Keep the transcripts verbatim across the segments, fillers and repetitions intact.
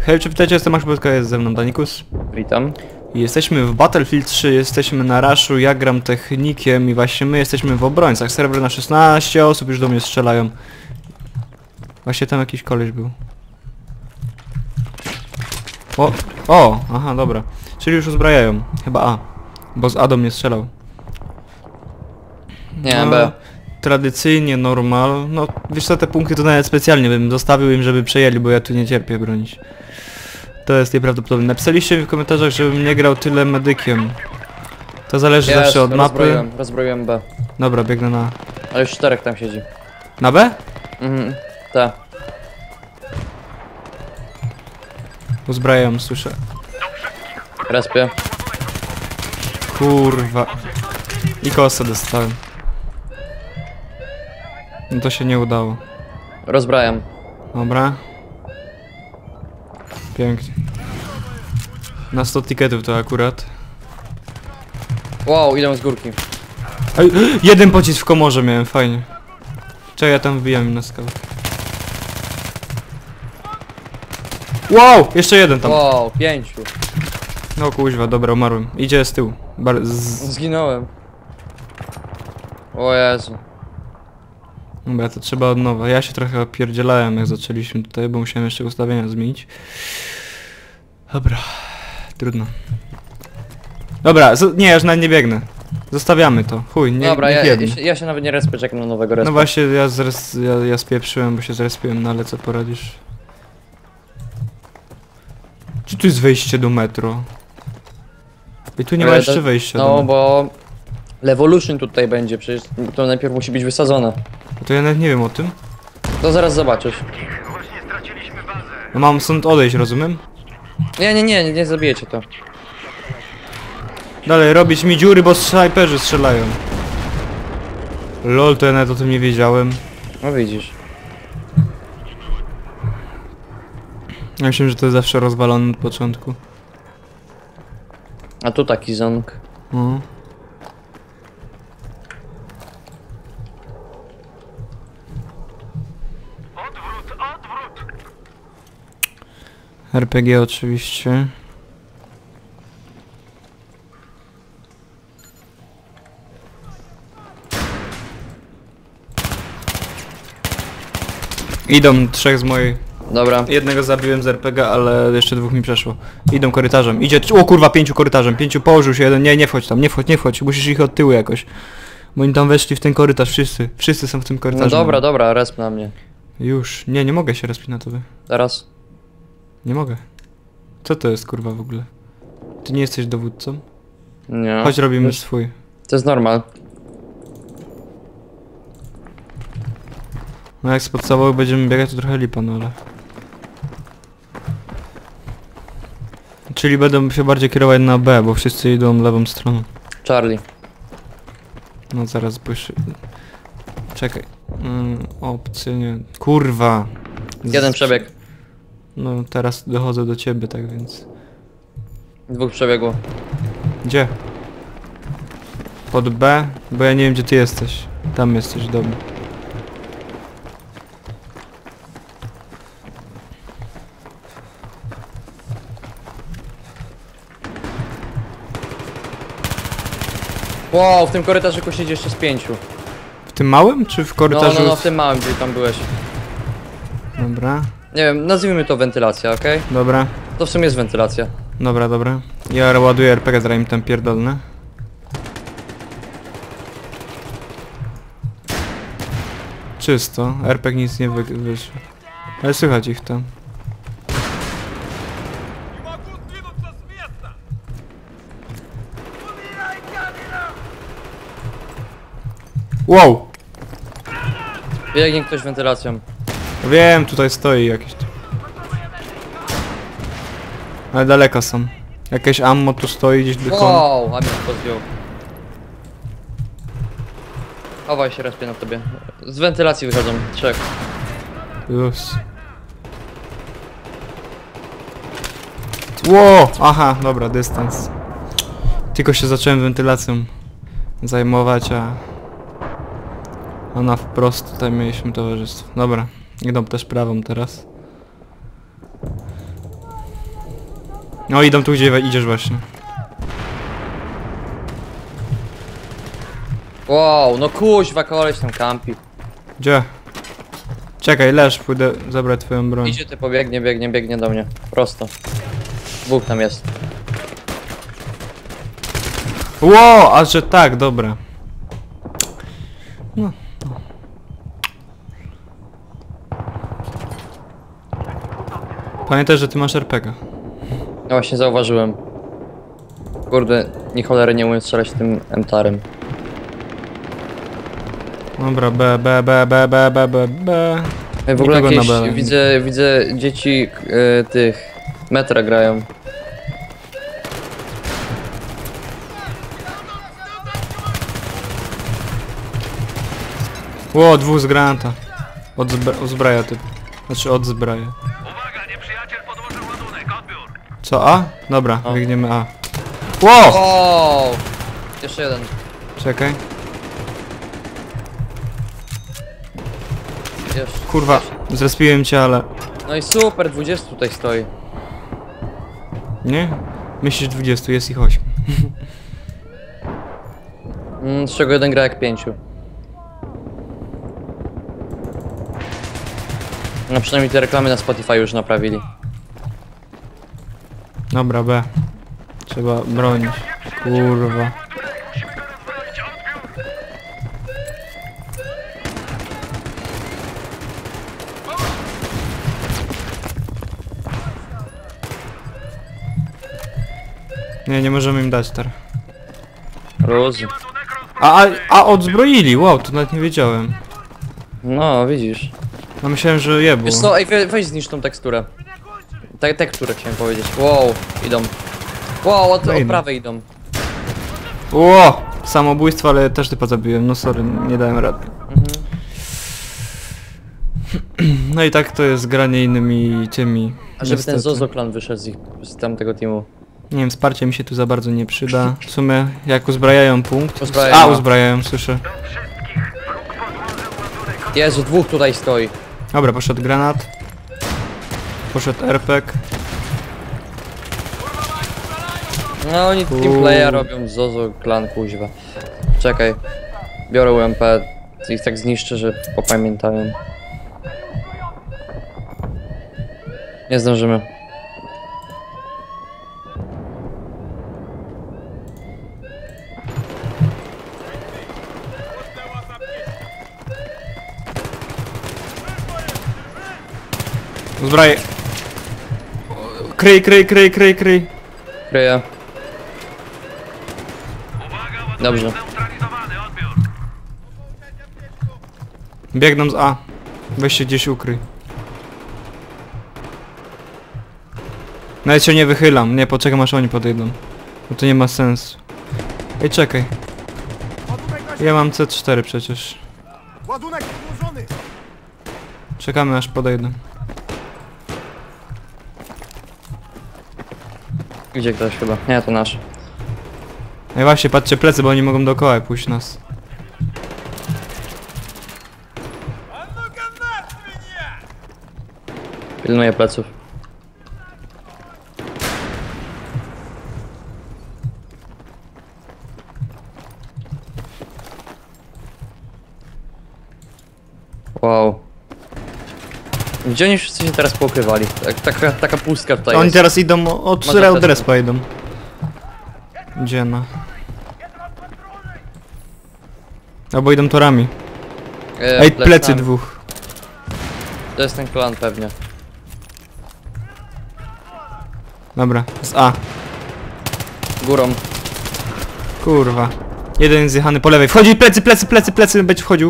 Hej, czy pytajcie, jestem Max Budka, jest ze mną Danikus. Witam. I jesteśmy w Battlefield trzy, jesteśmy na rushu, ja gram technikiem i właśnie my jesteśmy w obrońcach. Serwer na szesnaście osób już do mnie strzelają. Właśnie tam jakiś koleś był. O, o, aha, dobra. Czyli już uzbrajają. Chyba A. Bo z A do mnie strzelał. Nie, no, B. Tradycyjnie normal. No, wiesz co, te punkty to nawet specjalnie bym zostawił im, żeby przejęli, bo ja tu nie cierpię bronić. To jest nieprawdopodobne. Napisaliście mi w komentarzach, żebym nie grał tyle medykiem. To zależy Jest, zawsze od mapy. rozbroiłem, rozbroiłem B. Dobra, biegnę na... Ale już czterech tam siedzi. Na B? Mhm, tak. Uzbrajam, słyszę. Respię. Kurwa. I kosę dostałem. No to się nie udało. Rozbrajam. Dobra. Pięknie. Na sto tiketów to akurat. Wow, idę z górki. Ej, jeden pocisk w komorze miałem, fajnie. Czekaj, ja tam wbijam im na skałę. Wow! Jeszcze jeden tam. Wow, pięciu. No kuźwa, dobra, umarłem. Idzie z tyłu. Bar z... Zginąłem. O Jezu. Dobra, to trzeba od nowa. Ja się trochę opierdzielałem, jak zaczęliśmy tutaj, bo musiałem jeszcze ustawienia zmienić. Dobra. Trudno. Dobra, nie, ja już nawet nie biegnę. Zostawiamy to. Chuj, nie, Dobra, nie ja, ja, biegnie. się, ja się nawet nie respię, czekam na nowego respa. No właśnie, ja, zres, ja, ja spieprzyłem, bo się zrespiłem, no ale co poradzisz? Czy tu jest wejście do metro? I tu nie ma Ale jeszcze to- wejścia do No metro. bo... Levolution tutaj będzie, przecież to najpierw musi być wysadzone. To ja nawet nie wiem o tym. To zaraz zobaczysz. No mam stąd odejść, rozumiem? Nie, nie, nie, nie zabijecie to. Dalej, robić mi dziury, bo snajperzy strzelają. Lol, to ja nawet o tym nie wiedziałem. No widzisz. Ja myślałem, że to jest zawsze rozwalone od początku. A tu taki ząg. No. R P G oczywiście. Idą trzech z mojej. Dobra. Jednego zabiłem z R P G, ale jeszcze dwóch mi przeszło. Idą korytarzem. Idzie. O kurwa, pięciu korytarzem. Pięciu położył się jeden. Nie, nie wchodź tam, nie wchodź, nie wchodź. Musisz ich od tyłu jakoś. Bo oni tam weszli w ten korytarz, wszyscy. Wszyscy są w tym No korytarzu. dobra, dobra, resp na mnie. Już. Nie, nie mogę się respić na tobie. Teraz. Nie mogę. Co to jest kurwa w ogóle? Ty nie jesteś dowódcą? Nie. Chodź robimy Już- swój. To jest normal. No jak z podstawowych będziemy biegać, to trochę lipa, no ale... Czyli będę się bardziej kierować na B, bo wszyscy idą lewą stroną. Charlie. No zaraz byś... Czekaj. Mm, opcje nie... Kurwa! Z- Jeden przebieg. No teraz dochodzę do ciebie, tak więc... Dwóch przebiegło. Gdzie? Pod B? Bo ja nie wiem, gdzie ty jesteś. Tam jesteś, dobra. Wow, w tym korytarzyku siedzi jeszcze z pięciu. W tym małym, czy w No, korytarzu? no, no, w tym małym, gdzie tam byłeś. Dobra, Nie wiem, nazwijmy to wentylacja, okej? dobra. To w sumie jest wentylacja. Dobra, dobra. Ja ładuję R P G, zaraz im tam pierdolne. Czysto. R P G nic nie wy wyszło. Ale słychać ich tam. Wow! Biegnie ktoś wentylacją. Wiem, tutaj stoi jakiś. Ale daleko są. Jakieś ammo tu stoi gdzieś do końca. Wow, a mnie to zdjął. Chowaj się, respię na tobie. Z wentylacji wychodzą, trzech. Luz. Ło! Aha, dobra, dystans. Tylko się zacząłem wentylacją zajmować, a ona wprost tutaj mieliśmy towarzystwo. Dobra, idą też prawą teraz. No idą tu, gdzie idziesz właśnie. Wow, no kuźwa, koleś tam kampi. Gdzie? Czekaj, leż, pójdę zabrać twoją broń. Idzie ty, pobiegnie, biegnie, biegnie do mnie. Prosto. Dwóch tam jest. Ło, a że tak, dobra. No. Pamiętaj, że ty masz er pe gie. No właśnie zauważyłem. Kurde, ni cholery nie umiem strzelać tym emtarem. Dobra, B, B, B, B, B, B, B, B. Ej, w ogóle Nikogo jakieś, na B. widzę, widzę dzieci e, tych metra grają. Ło, dwóch z granata. Od zbra uzbraja typ. Znaczy od zbraja. Uwaga, nieprzyjaciel podłożył ładunek, odbiór. Co, A? Dobra, O. biegniemy A. Ło! O! Jeszcze jeden. Czekaj. Jeszcze. Kurwa, zrespiłem cię, ale... No i super, dwudziestu tutaj stoi. Nie? Myślisz dwudziestu, jest ich osiem. Mm, z czego jeden gra jak pięciu. No przynajmniej te reklamy na Spotify już naprawili. Dobra, B. Trzeba bronić. Kurwa. Musimy go rozbroić, odbiór. Nie, nie możemy im dać teraz. Luz. Ładunek rozbroić. A, a, a odzbroili, wow, to nawet nie wiedziałem. No, widzisz. No myślałem, że je było. Wiesz co, ej, we, weź zniszcz tą teksturę. Te, tekturę chciałem powiedzieć. Wow, idą. Wow, od, No od idą. prawej idą. Ło! Samobójstwo, ale też typa zabiłem, no sorry, nie dałem rady. Mhm. No i tak to jest granie innymi tymi. A żeby ten niestety. Zozo Clan wyszedł z, ich, z tamtego teamu. Nie wiem, wsparcie mi się tu za bardzo nie przyda. W sumie, jak uzbrajają punkt... Uzbrajają. A, uzbrajają, słyszę. Do wszystkich. Wróg podłożył ładunek. Jezu, dwóch tutaj stoi. Dobra, poszedł granat. Poszedł er pe gie. No oni Uuu. teamplaya robią Zozo Clan, kuźwa. Czekaj. Biorę U M P. Ich tak zniszczę, że popamiętają. Nie zdążymy. Uzbraj. Kryj, kryj, kryj, kryj, kryj. Kryję. Uwaga, ładunek Dobrze. zneutralizowany, odbiór. Biegną z A. Weź się gdzieś ukryj. Nawet się nie wychylam, nie, poczekam aż oni podejdą. Bo to nie ma sensu. Ej, czekaj. Ładunek na Ja mam C cztery przecież. Ładunek podłożony! Czekamy aż podejdą. Gdzie ktoś chyba? Nie, to nasz. Ej, właśnie, patrzcie plecy, bo oni mogą dookoła pójść nas. Pilnuję pleców. Wow. Gdzie oni wszyscy się teraz poukrywali? Tak, taka, taka pustka tutaj Oni jest. teraz idą od Może Real też- Respa idą. Gdzie na? Albo idą torami. E, Ej, plecy plecami. dwóch. To jest ten klan pewnie. Dobra, z A. Górą. Kurwa. Jeden jest zjechany po lewej. Wchodzi plecy, plecy, plecy, plecy, będzie wchodził.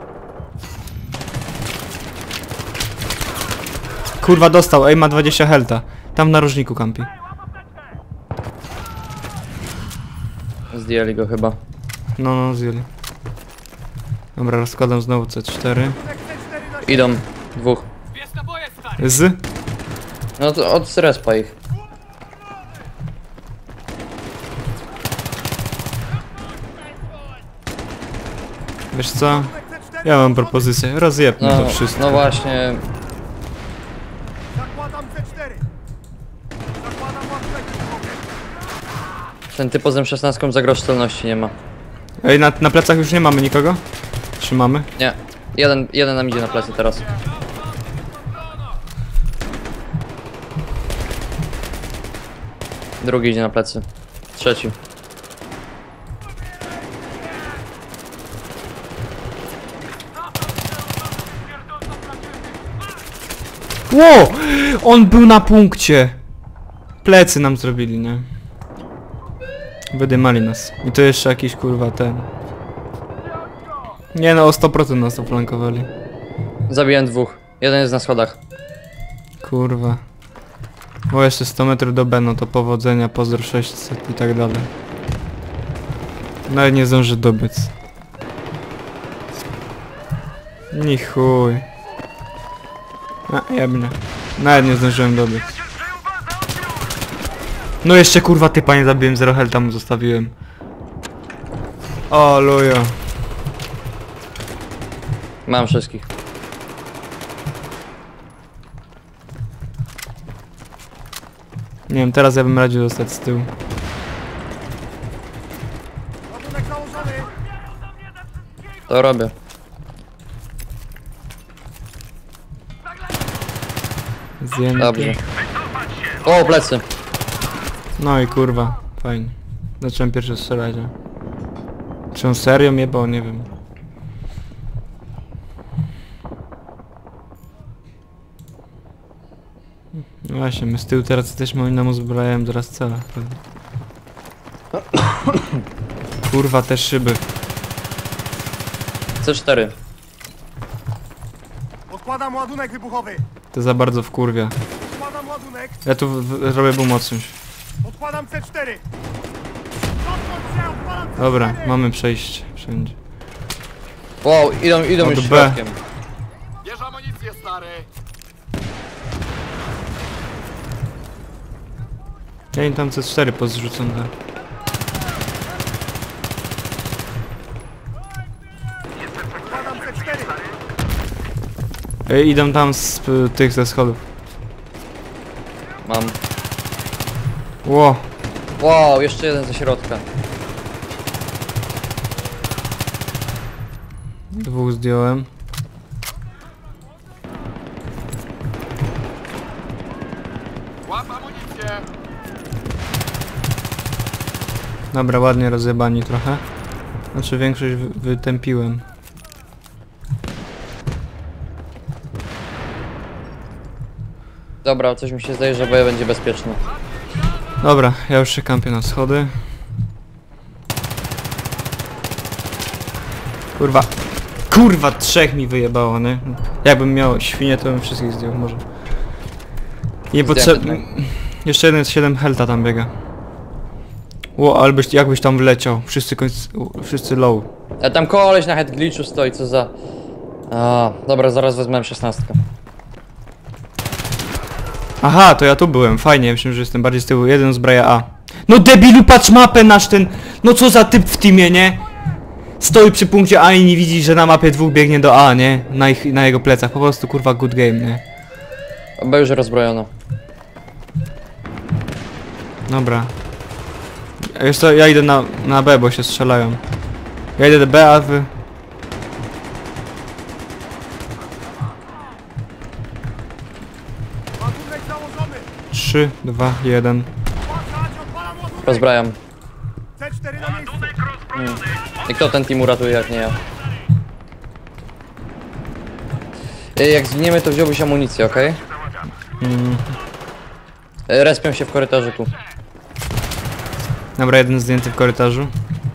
Kurwa, dostał. Ej, ma dwadzieścia helta. Tam w narożniku kampi. Zdjęli go chyba. No, no, zjeli. Dobra, rozkładam znowu C cztery. Idą. Dwóch. Z? No to od respa ich. Wiesz co? Ja mam propozycję. Rozjebmy No, to wszystko. no właśnie. Zakładam C cztery! Zakładam ładunek Ten typ z M szesnaście za grosz celności nie ma. Ej, na, na plecach już nie mamy nikogo? Trzymamy? Nie. Jeden, jeden nam idzie na plecy teraz. Drugi idzie na plecy. Trzeci. Ło! On był na punkcie! Plecy nam zrobili, nie? Wydymali nas. I to jeszcze jakiś kurwa ten... Nie no, o sto procent nas oflankowali. Zabiłem dwóch. Jeden jest na schodach. Kurwa. Bo jeszcze sto metrów do B, no to powodzenia, pozdro sześćset i tak dalej. Nawet nie zdąży dobyć. Ni chuj. A, jebnie. Nawet nie zdążyłem dobyć. No jeszcze kurwa typa nie zabiłem, zero health mu zostawiłem. O lujo. Mam wszystkich. Nie wiem, teraz ja bym radził zostać z tyłu. Ładunek założony. To robię. Zdjęty. Dobrze. O, plecy. No i kurwa, fajnie. Zacząłem pierwszy strzelać, a... Czy on serio mnie, bo nie wiem. No właśnie, my z tyłu teraz jesteśmy, oni nam uzbrajają zaraz cele. pewnie. Kurwa, te szyby. C cztery. Odkładam ładunek wybuchowy. To za bardzo wkurwia. Odkładam ładunek. Ja tu w- w- zrobię boom odciąć. Odkładam C cztery. Cofnąć się, odkładam C cztery. Dobra, mamy przejście wszędzie. Wow, idą, idą Od już B. środkiem. Bierz amunicję, stary. Ja im tam C cztery pozrzucam, tak. Odkładam C cztery. Ej, idą tam z y, tych ze schodów. Mam. Ło, Wow, jeszcze jeden ze środka. dwóch zdjąłem. Łap amunicję. Dobra, ładnie rozjebani trochę. Znaczy większość wy wytępiłem. Dobra, coś mi się zdaje, że boje będzie bezpieczne. Dobra, ja już się kampię na schody. Kurwa. Kurwa, trzech mi wyjebało, nie? Jakbym miał świnie, to bym wszystkich zdjął, może. Niepotrzebny. Jeszcze jeden z siedem helta tam biega. Ło, ale byś, jakbyś tam wleciał. Wszyscy końc... u, wszyscy low. A tam koleś na head glitchu stoi, co za... A, dobra, zaraz wezmę M szesnaście. Aha, to ja tu byłem, fajnie, myślę, że jestem bardziej z tyłu. Jeden zbraja A. No debilu, patrz mapę nasz ten... No co za typ w teamie, nie? Stoi przy punkcie A i nie widzi, że na mapie dwóch biegnie do A, nie? Na, ich, na jego plecach, po prostu kurwa good game, nie? B już rozbrojono. Dobra. Jeszcze ja idę na, na B, bo się strzelają. Ja idę do B, a wy... Ładunek założony. trzy, dwa, jeden. Uważać, odpalam ładunek. Rozbrajam. C cztery na miejscu. Hmm. I kto ten team uratuje, jak nie ja? Ej, jak zginiemy, to wziąłbyś amunicję, okej? Mm. Okay? Respią się w korytarzyku. Dobra, jeden zdjęty w korytarzu.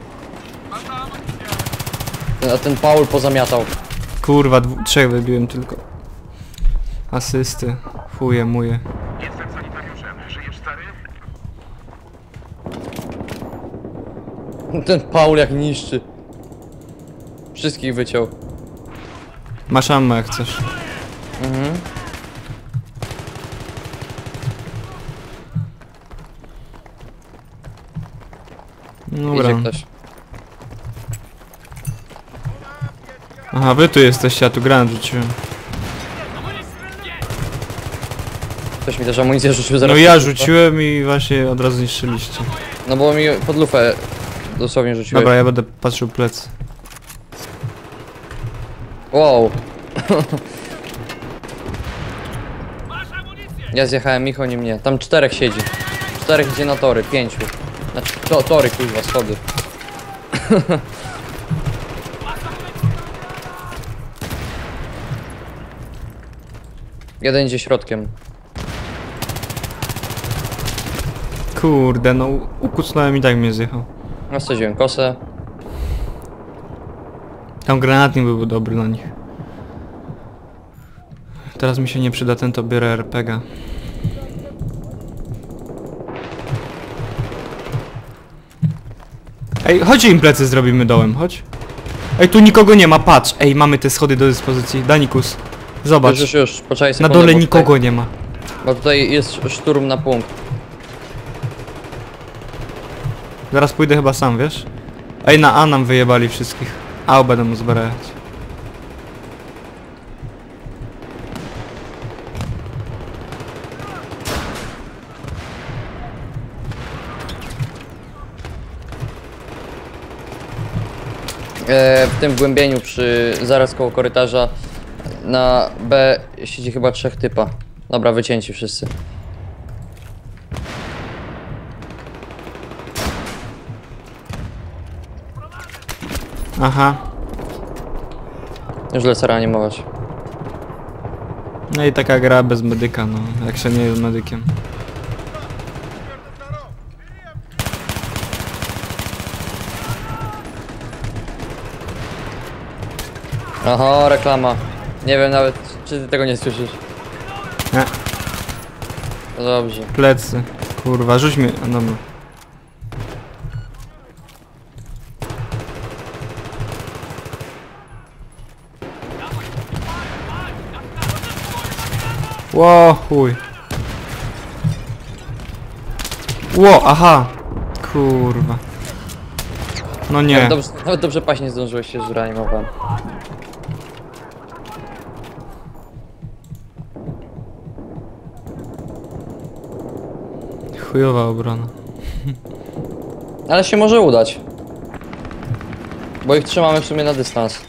A ten Paul pozamiatał. Kurwa, dwu, trzech wybiłem tylko. Asysty. Fuje, muje. Jestem sanitariuszem. Żyjesz, stary? Ten Paul jak niszczy. Wszystkich wyciął. Masz ammo jak chcesz. Mhm. Dobra. Idzie ktoś. Aha, wy tu jesteście, ja tu granat rzuciłem. Ktoś mi też amunicję rzucił zaraz. No ja rzuciłem i właśnie od razu zniszczyliście. No bo mi pod lufę dosłownie rzuciłeś. Dobra, ja będę patrzył plecy. Wow. Ja zjechałem, Micho nie mnie. Tam czterech siedzi. Czterech idzie na tory, pięciu. Znaczy, to, tory, kuźwa, schody. Jeden idzie środkiem. Kurde, no ukucnąłem i tak mnie zjechał. No wsadziłem kosę. Tam granatnik byłby dobry na nich. Teraz mi się nie przyda ten, to biorę er pe gie. Ej, chodź im plecy zrobimy dołem, chodź. Ej, tu nikogo nie ma, patrz. Ej, mamy te schody do dyspozycji. Danikus, zobacz. Już, już, już, poczekaj Na sekundę, dole bo nikogo tutaj, nie ma. bo tutaj jest szturm na punkt. Zaraz pójdę chyba sam, wiesz? Ej, na A nam wyjebali wszystkich. A będę mu zbierać. E, w tym wgłębieniu przy zaraz koło korytarza na B siedzi chyba trzech typa. Dobra, wycięci wszyscy. Aha. Już lecę reanimować. No i taka gra bez medyka, no. Jak się nie jest medykiem. Aha, reklama. Nie wiem nawet, czy ty tego nie słyszysz. Nie. No dobrze. Plecy. Kurwa, rzuć mi... No, dobra. Ło, chuj. Ło, aha. Kurwa. No nie. Nawet dobrze, nawet dobrze paść nie zdążyłeś się zreanimować. Chujowa obrona. Ale się może udać. Bo ich trzymamy w sumie na dystans.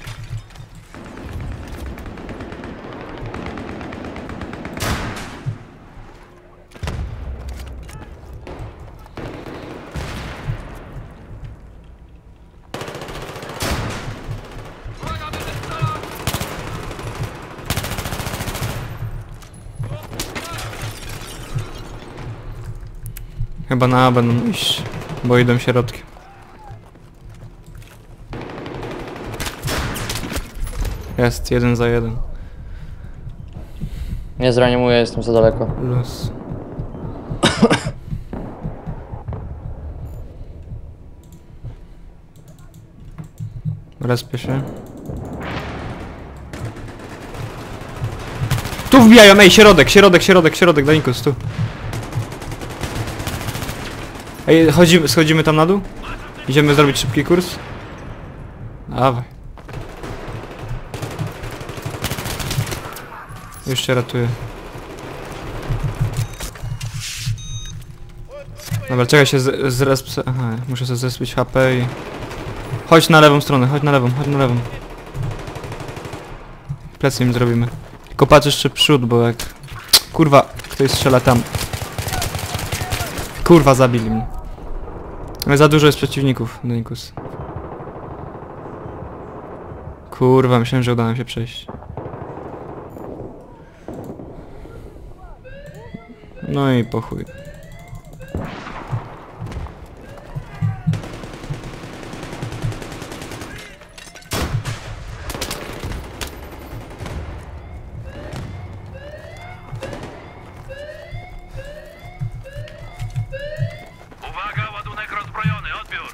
Chyba na A będą iść, bo idą środkiem. Jest, jeden za jeden. Nie zreanimuję, jestem za daleko. Luz. Respię się. Tu wbijają, ej, środek, środek, środek, środek, Danikus, tu. Ej, chodzimy, schodzimy tam na dół? Idziemy zrobić szybki kurs? Dawaj. Już się ratuję. Dobra, czekaj się z, z resp... Aha, muszę sobie zespić ha pe i... Chodź na lewą stronę, chodź na lewą, chodź na lewą. Plecy im zrobimy. Tylko patrz jeszcze przód, bo jak... Kurwa, ktoś strzela tam. Kurwa, zabili mnie. Ale za dużo jest przeciwników, Danikus. Kurwa, myślałem, że uda nam się przejść. No i po chuj. Uwaga, ładunek rozbrojony, odbiór.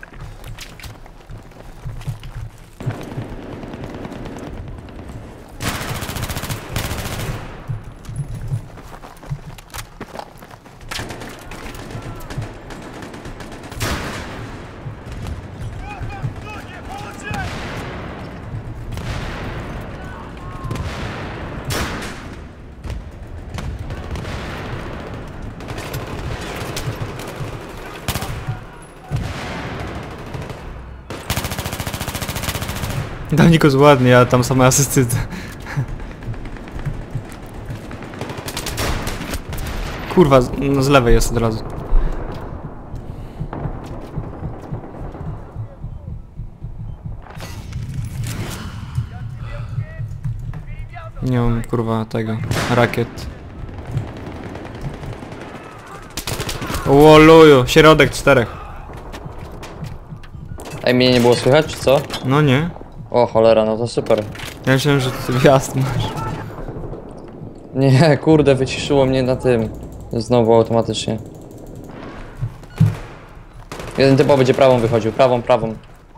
Dawnikus ładnie, a tam same asysty. Kurwa, z, no z lewej jest od razu. Nie mam kurwa tego, rakiet. Łoluju, środek czterech. Ej, mnie nie było słychać, czy co? No nie. O cholera, no to super. Ja myślałem, że ty wjazd masz. Nie, kurde, wyciszyło mnie na tym. Znowu automatycznie. Jeden typo będzie prawą wychodził, prawą, prawą.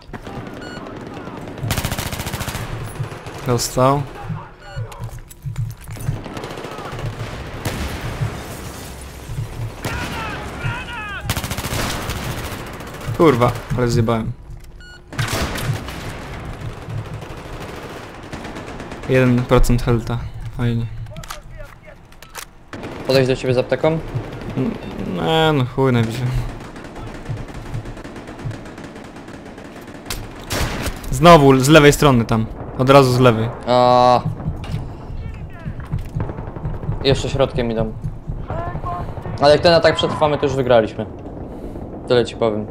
Dostał. Kurwa, ale zjebałem. jeden procent helta. Fajnie. Podejść do ciebie z apteką? Nie, no chuj najwyżej. Znowu, z lewej strony tam. Od razu z lewej. A. Jeszcze środkiem idą. Ale jak ten atak przetrwamy, to już wygraliśmy. Tyle ci powiem.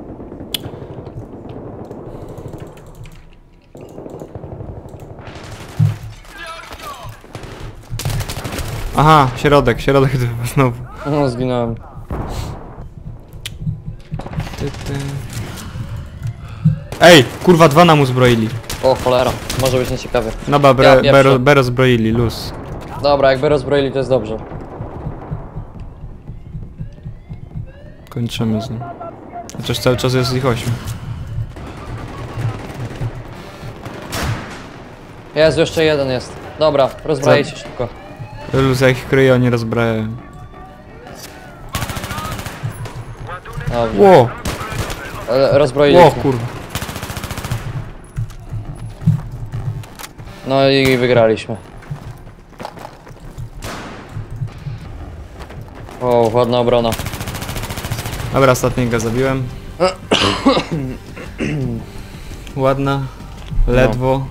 Aha, środek, środek znowu. No, zginąłem. Ty, ty. Ej, kurwa, dwa nam uzbroili. O cholera, może być nieciekawie. Dobra, Ja be, pierwszy. be, be rozbroili, luz. Dobra, jakby rozbroili, to jest dobrze. Kończymy z nim. Chociaż cały czas jest ich ośmiu. Jest, jeszcze jeden jest. Dobra, rozbrajcie szybko. Luz, ja ich kryję, oni rozbrajają. Dobrze. Ło, E, Rozbroili. ło, kurwa. No i wygraliśmy. O, ładna obrona. Dobra, ostatniego zabiłem. Ładna. Ledwo.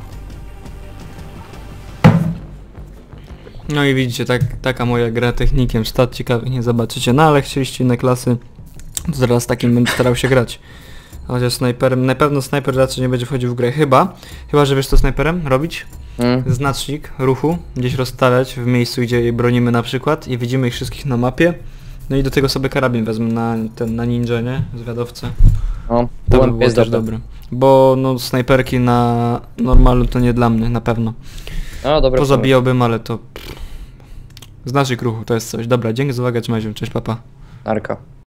No i widzicie, tak, taka moja gra technikiem. Stat ciekawych nie zobaczycie. No ale chcieliście inne klasy, to zaraz takim będę starał się grać. Chociaż snajperem, na pewno snajper raczej nie będzie wchodził w grę. Chyba, chyba że wiesz co snajperem robić? Mm. Znacznik ruchu, gdzieś rozstawiać w miejscu, gdzie je bronimy na przykład i widzimy ich wszystkich na mapie. No i do tego sobie karabin wezmę na ten, na ninja, nie? Zwiadowcę. No, To by łeb było jest też dobry. dobre. Bo no snajperki na normalu to nie dla mnie, na pewno. No, dobra. Pozabijałbym, ale to... Znacznik ruchu, to jest coś. Dobra, dzięki za uwagę, trzymaj się, cześć, papa. Narka.